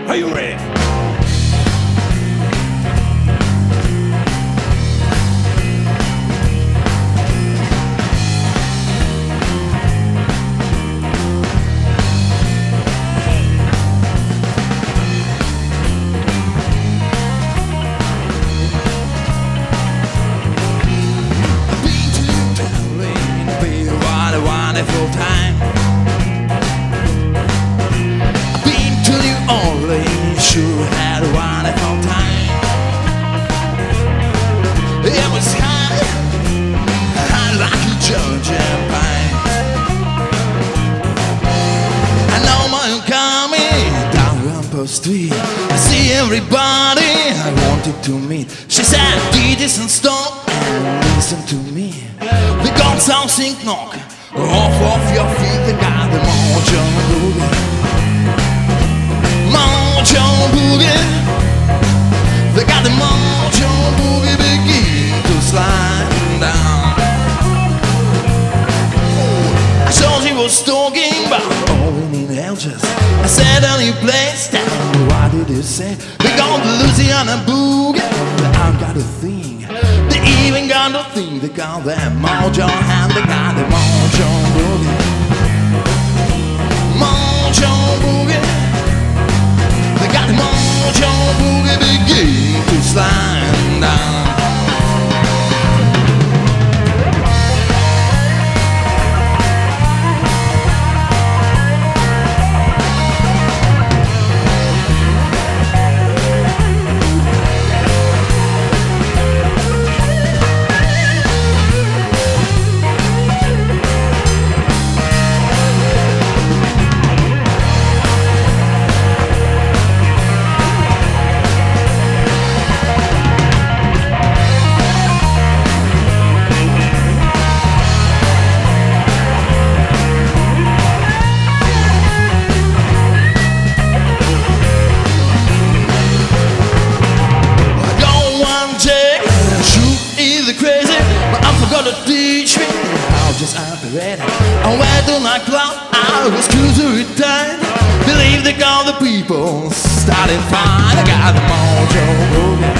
Are you ready? Wonderful time. I've been to New Orleans, sure had a wonderful time. It was high like a Georgian pine. I know I'm coming down Rumpel Street. I see everybody I wanted to meet. She said, "DJs and stop and listen to me. We got something knock off your feet, they got the Mojo Boogie. Mojo Boogie. They got the Mojo Boogie begin to slide down. I saw she was talking about rolling in Elgers. I said, "Any place down, what did you say?" They got the Louisiana Boogie. I got a thing. They even got a thing. They got that Mojo hand. They got the Mojo Boogie. Mojo Boogie. They got the Mojo Boogie begin to slide down. Teach me how just operate. I went to nightclub, I was cruising with time. Believe they got the people starting fine. I got the Mojo Boogie.